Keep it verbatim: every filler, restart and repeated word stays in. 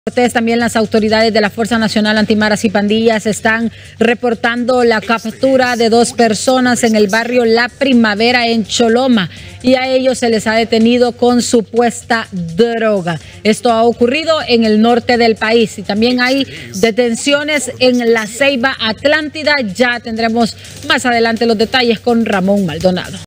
También las autoridades de la Fuerza Nacional Antimaras y Pandillas están reportando la captura de dos personas en el barrio La Primavera en Choloma, y a ellos se les ha detenido con supuesta droga. Esto ha ocurrido en el norte del país, y también hay detenciones en La Ceiba, Atlántida. Ya tendremos más adelante los detalles con Ramón Maldonado.